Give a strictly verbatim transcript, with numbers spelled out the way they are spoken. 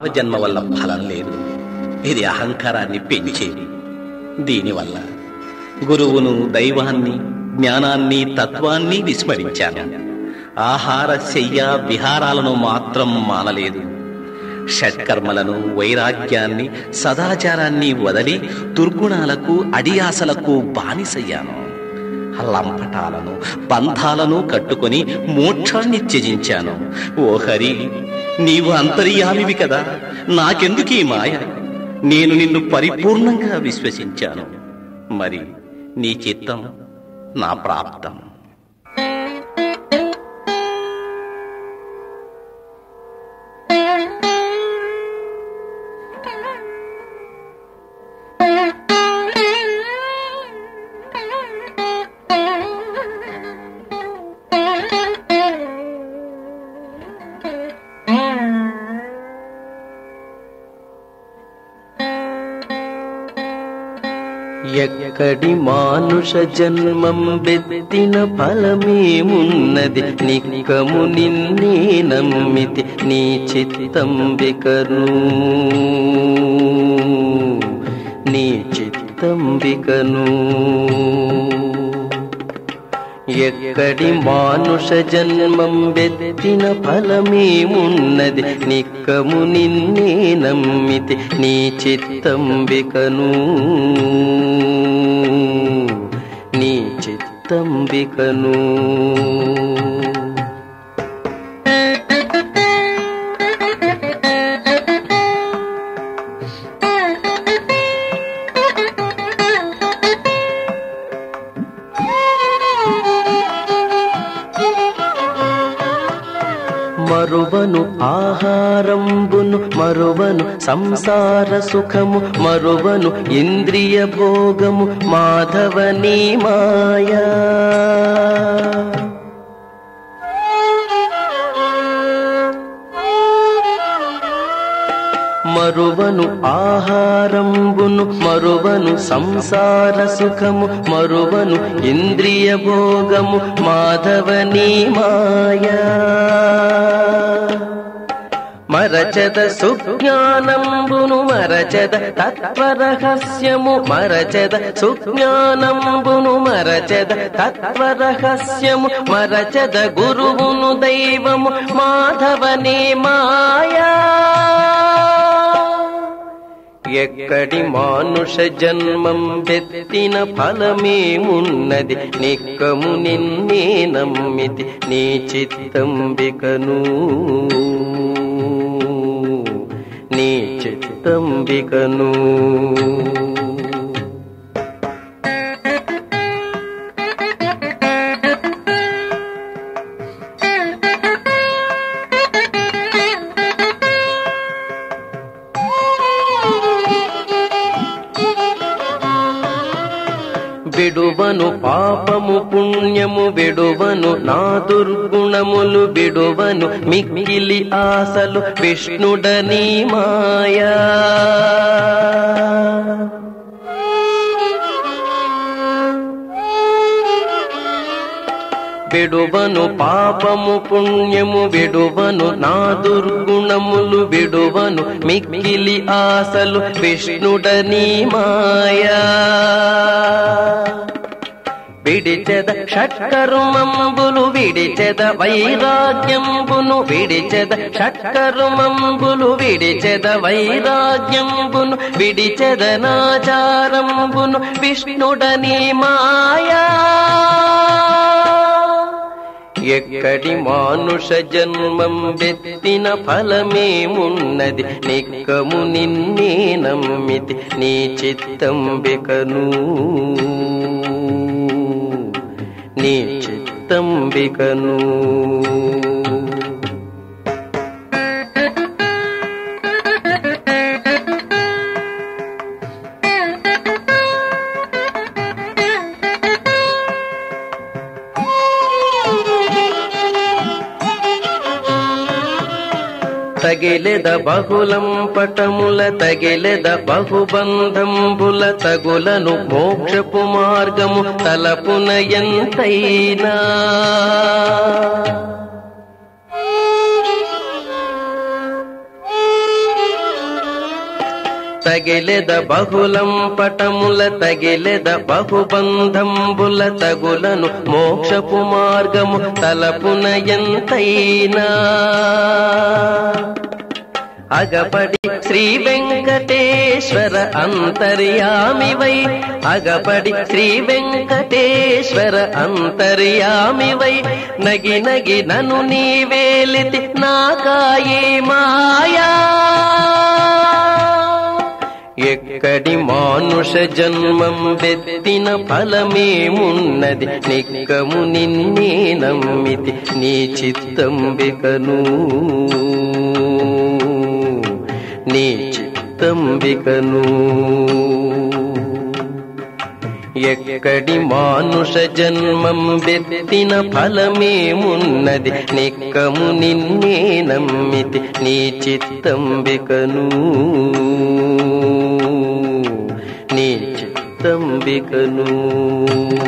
జన్మ వల్ల ఫలం లేదు. ఇది అహంకారాన్ని పెంచేది. దీనివల్ల గురువును, దైవాన్ని, జ్ఞానాన్ని, తత్వాన్ని విస్మరించాను. ఆహార శయ్య విహారాలను మాత్రం మానలేదు. షట్కర్మలను, వైరాగ్యాన్ని, సదాచారాన్ని వదలి దుర్గుణాలకు, అడియాసలకు బానిసయ్యాను. లంపటాలను, బంధాలను కట్టుకొని మోక్షాన్ని త్యజించాను. ఓ హరి, నీవు అంతర్యామివి కదా, నాకెందుకీ మాయ? నేను నిన్ను పరిపూర్ణంగా విశ్వసించాను. మరి నీ చిత్తం నా ప్రాప్తం. ఎక్కడి మానుష జన్మం బెత్తిన ఫలమేమున్నది? నిక్కము నిన్నే నమ్మితి నీ చిత్తంబికను, నీ చిత్తంబికను. ఎక్కడి మానుష జన్మం బెత్తిన ఫలమేమున్నది? నిక్కము నిన్నే నమ్మితి నీ చిత్తంబికను, నీ చిత్తంబికను. మరువను ఆహారంబును, మరువను సంసార సుఖము, మరువను ఇంద్రియ భోగము, మాధవనీ మాయా. మరువను ఆహారంబును, మరువను సంసార సుఖము, మరువను ఇంద్రియ భోగము, మాధవనీ మాయా. మరచద సుజ్ఞానంబును, మరచద తత్వరహస్యము, మరచద సుజ్ఞానంబును, మరచద తత్వరహస్యము, మరచద గురువును, దైవము, మాధవనీ మాయా. ఎక్కడి మానుష జన్మం బెత్తిన ఫలమేమున్నది? నిక్కము నిన్నే నమ్మితి నీ చిత్తంబికను, నీ చిత్తంబికను. విడువను పాపము పుణ్యము, విడువను నా దుర్గుణములు, విడువను మిక్కిలి ఆశలు, విష్ణుడనీ మాయా. విడువను పాపము పుణ్యము, విడువను నా దుర్గుణములు, విడువను మిక్కిలి ఆశలు, విష్ణుడనీ మాయా. విడిచెద షట్కర్మంబులు, విడిచెద వైరాగ్యంబును, విడిచెద షట్కర్మంబులు, విడిచెద వైరాగ్యంబును, విడిచెద నాచారంబును, విష్ణుడనీ మాయా. ఎక్కడి మానుష జన్మం బెత్తిన ఫలమేమున్నది? నిక్కము నిన్నే నమ్మితి నీ చిత్తంబికను, నీ చిత్తంబికను. తగిలెద బహుళం పటముల, తగిలెద బహుబంధంబుల, తగులను మోక్షపు మార్గము తలపున ఎంతైనా. తగిలెద బహుళం పటముల తగిలెద బహుబంధంబుల తగులను మోక్షపు మార్గము తలపున ఎంతైనా అగపడి శ్రీ వెంకటేశ్వర అంతర్యామివై అగపడి శ్రీ వెంకటేశ్వర అంతర్యామివై నగి నగి నను నీవేలితి నాకాయే మాయా ఎక్కడి మానుష జన్మం వెత్తిన ఫలమేమున్నది నిక్కము నిన్నే నమ్మితి నీ చిత్తంబికను నీ చిత్తంబికను ఎక్కడి మానుష జన్మం వెత్తిన ఫలమేమున్నది నిక్కము నిన్నే నమ్మితి నీ చిత్తంబికను నీ చిత్తంబికను